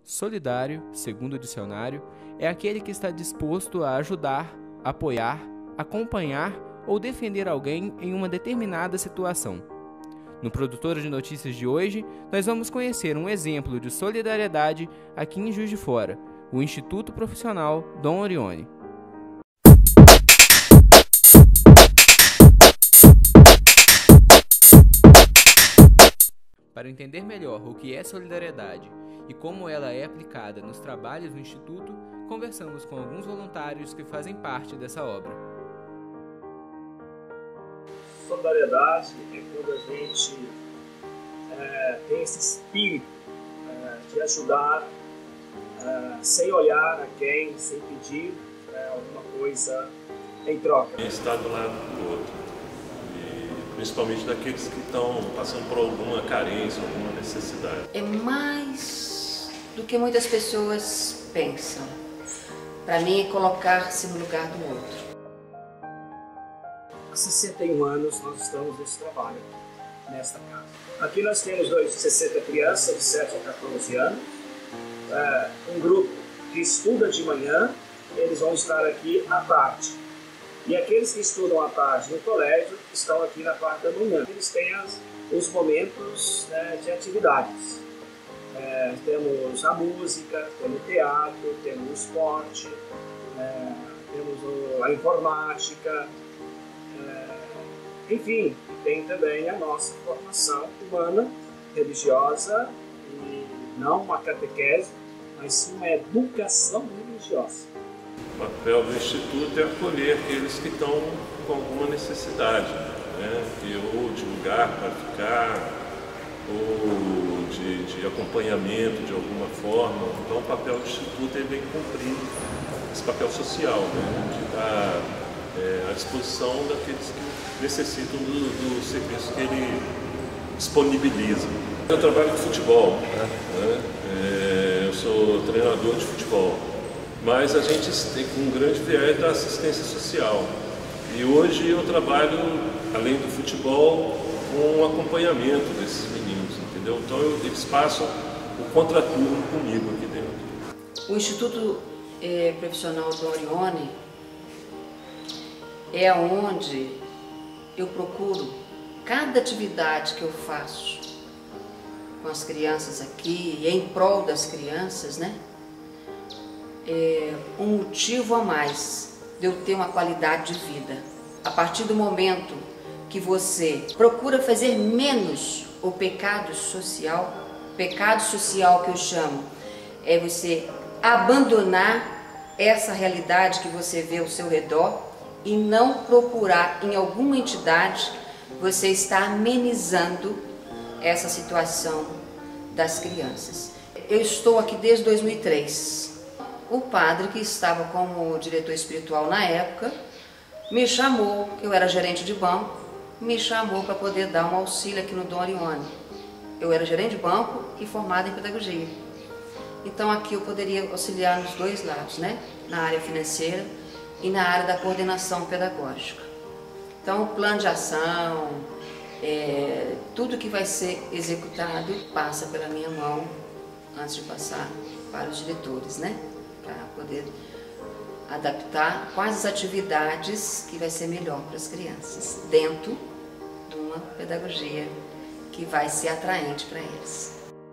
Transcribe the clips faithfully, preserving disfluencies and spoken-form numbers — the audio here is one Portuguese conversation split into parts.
Solidário, segundo o dicionário, é aquele que está disposto a ajudar, apoiar, acompanhar ou defender alguém em uma determinada situação. No Produtora de Notícias de hoje, nós vamos conhecer um exemplo de solidariedade aqui em Juiz de Fora, o Instituto Profissional Dom Orione. Para entender melhor o que é solidariedade e como ela é aplicada nos trabalhos do Instituto, conversamos com alguns voluntários que fazem parte dessa obra. Solidariedade é quando a gente é, tem esse espírito é, de ajudar é, sem olhar a quem, sem pedir é, alguma coisa em troca. Estar do lado do outro. Principalmente daqueles que estão passando por alguma carência, alguma necessidade. É mais do que muitas pessoas pensam. Para mim é colocar-se no lugar do outro. Há sessenta e um anos nós estamos nesse trabalho, nesta casa. Aqui nós temos dois, sessenta crianças de sete a quatorze anos, é, um grupo que estuda de manhã, eles vão estar aqui à tarde. E aqueles que estudam à tarde no colégio estão aqui na parte da manhã. Eles têm as, os momentos né, de atividades. É, temos a música, temos o teatro, temos o esporte, é, temos o, a informática, é, enfim, tem também a nossa formação humana, religiosa, e não uma catequese, mas sim uma educação religiosa. O papel do Instituto é acolher aqueles que estão com alguma necessidade, né? ou de lugar para ficar, ou de, de acompanhamento de alguma forma. Então o papel do Instituto é bem cumprir esse papel social, né? De estar é, à disposição daqueles que necessitam do, do serviço que ele disponibiliza. Eu trabalho com futebol, né? É, eu sou treinador de futebol. Mas a gente tem um grande viés da assistência social. E hoje eu trabalho, além do futebol, com o acompanhamento desses meninos, entendeu? Então eu, eles passam o contraturno comigo aqui dentro. O Instituto é, Profissional Dom Orione é onde eu procuro cada atividade que eu faço com as crianças aqui, e em prol das crianças, né? É um motivo a mais de eu ter uma qualidade de vida. A partir do momento que você procura fazer menos o pecado social, pecado social que eu chamo, é você abandonar essa realidade que você vê ao seu redor e não procurar em alguma entidade, você está amenizando essa situação das crianças. Eu estou aqui desde dois mil e três. O padre, que estava como diretor espiritual na época, me chamou, eu era gerente de banco, me chamou para poder dar um auxílio aqui no Dom Orione. Eu era gerente de banco e formada em pedagogia. Então aqui eu poderia auxiliar nos dois lados, né? Na área financeira e na área da coordenação pedagógica. Então o plano de ação, é, tudo que vai ser executado passa pela minha mão antes de passar para os diretores, né? Para poder adaptar quais as atividades que vai ser melhor para as crianças, dentro de uma pedagogia que vai ser atraente para eles.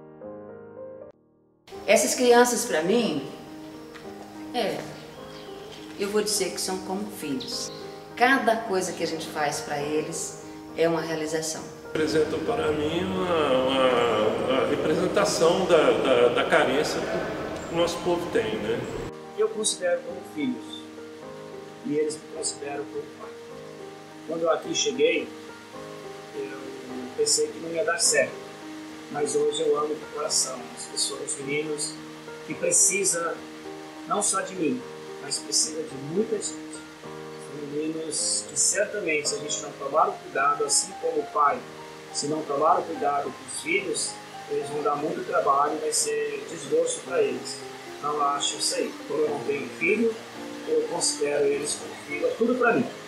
Essas crianças, para mim, é, eu vou dizer que são como filhos. Cada coisa que a gente faz para eles é uma realização. Representa para mim uma, uma, uma representação da, da, da carência que o nosso povo tem, né? Eu considero como filhos e eles me consideram como pai. Quando eu aqui cheguei, eu pensei que não ia dar certo, mas hoje eu amo de coração as pessoas, os meninos que precisam não só de mim, mas precisa de muita gente. São meninos que certamente, se a gente não tomar o cuidado, assim como o pai, se não tomar o cuidado com os filhos, eles vão dar muito trabalho e vai ser desgosto para eles. Então eu acho isso aí. Como eu não tenho filho, eu considero eles como filho, é tudo para mim.